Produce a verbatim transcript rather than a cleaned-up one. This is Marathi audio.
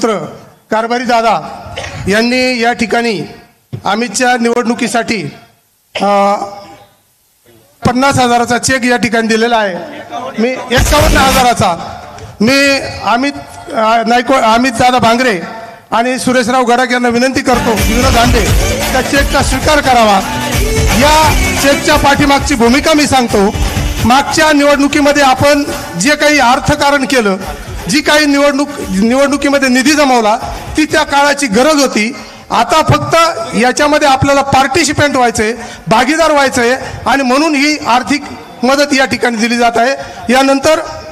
पुत्र कारभारी दादा यांनी या ठिकाणी अमितच्या निवडणुकीसाठी पन्नास हजाराचा चेक या ठिकाणी दिलेला आहे। मी एकावन्न हजाराचा मी अमित नायको अमित दादा भांगरे आणि सुरेशराव गडाख यांना विनंती करतो विनोद दांडे त्या चेकचा स्वीकार करावा। या चेकच्या पाठीमागची भूमिका मी सांगतो। मागच्या निवडणुकीमध्ये आपण जे काही अर्थकारण केलं, जी काही निवडणूक निवडणुकीमध्ये निधी जमवला ती त्या काळाची गरज होती। आता फक्त याच्यामध्ये आपल्याला पार्टिसिपेंट व्हायचंय, भागीदार व्हायचंय आणि म्हणून ही आर्थिक मदत या ठिकाणी दिली जात आहे। यानंतर